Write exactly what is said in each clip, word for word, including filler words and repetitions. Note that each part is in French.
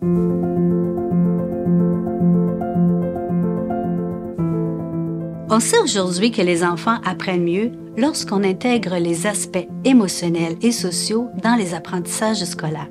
On sait aujourd'hui que les enfants apprennent mieux lorsqu'on intègre les aspects émotionnels et sociaux dans les apprentissages scolaires.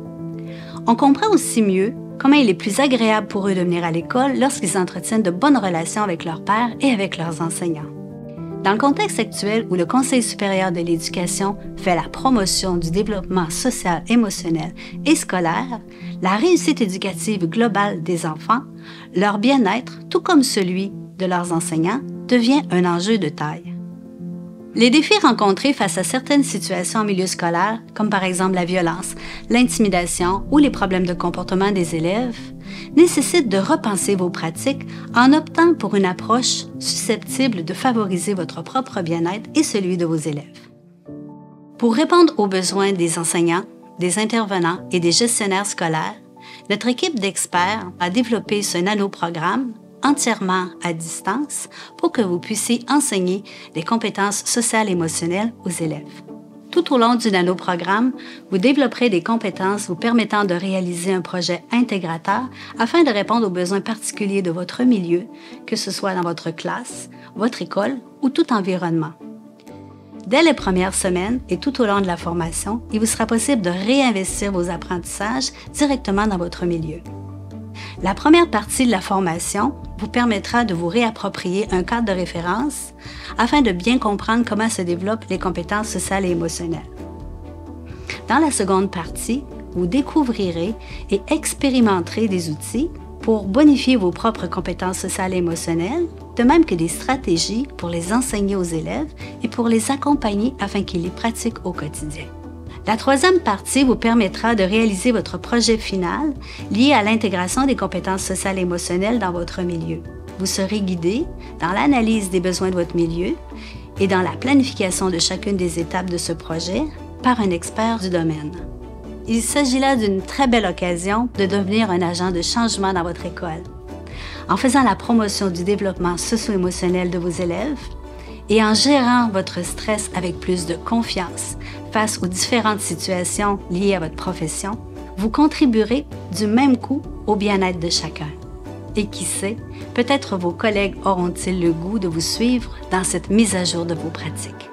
On comprend aussi mieux comment il est plus agréable pour eux de venir à l'école lorsqu'ils entretiennent de bonnes relations avec leurs pairs et avec leurs enseignants. Dans le contexte actuel où le Conseil supérieur de l'éducation fait la promotion du développement social, émotionnel et scolaire, la réussite éducative globale des enfants, leur bien-être, tout comme celui de leurs enseignants, devient un enjeu de taille. Les défis rencontrés face à certaines situations en milieu scolaire, comme par exemple la violence, l'intimidation ou les problèmes de comportement des élèves, nécessitent de repenser vos pratiques en optant pour une approche susceptible de favoriser votre propre bien-être et celui de vos élèves. Pour répondre aux besoins des enseignants, des intervenants et des gestionnaires scolaires, notre équipe d'experts a développé ce nano-programme entièrement à distance pour que vous puissiez enseigner des compétences sociales et émotionnelles aux élèves. Tout au long du nano-programme, vous développerez des compétences vous permettant de réaliser un projet intégrateur afin de répondre aux besoins particuliers de votre milieu, que ce soit dans votre classe, votre école ou tout environnement. Dès les premières semaines et tout au long de la formation, il vous sera possible de réinvestir vos apprentissages directement dans votre milieu. La première partie de la formation vous permettra de vous réapproprier un cadre de référence afin de bien comprendre comment se développent les compétences sociales et émotionnelles. Dans la seconde partie, vous découvrirez et expérimenterez des outils pour bonifier vos propres compétences sociales et émotionnelles, de même que des stratégies pour les enseigner aux élèves et pour les accompagner afin qu'ils les pratiquent au quotidien. La troisième partie vous permettra de réaliser votre projet final lié à l'intégration des compétences sociales et émotionnelles dans votre milieu. Vous serez guidé dans l'analyse des besoins de votre milieu et dans la planification de chacune des étapes de ce projet par un expert du domaine. Il s'agit là d'une très belle occasion de devenir un agent de changement dans votre école. En faisant la promotion du développement socio-émotionnel de vos élèves, et en gérant votre stress avec plus de confiance face aux différentes situations liées à votre profession, vous contribuerez du même coup au bien-être de chacun. Et qui sait, peut-être vos collègues auront-ils le goût de vous suivre dans cette mise à jour de vos pratiques.